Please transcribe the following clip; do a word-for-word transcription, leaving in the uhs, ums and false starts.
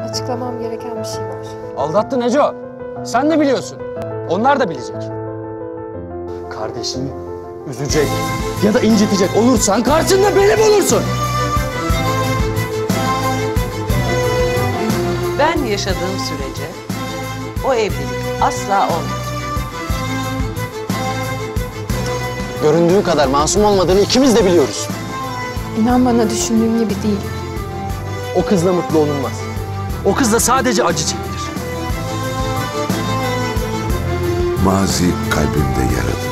Açıklamam gereken bir şey var. Aldattı Neco. Sen de biliyorsun. Onlar da bilecek. Kardeşini üzecek ya da incitecek olursan karşında beni bulursun. Ben yaşadığım sürece o evlilik asla olmayacak. Göründüğü kadar masum olmadığını ikimiz de biliyoruz. İnan bana düşündüğün gibi değil. O kızla mutlu olunmaz. O kızla sadece acı çekilir. Mazi kalbimde yaradır.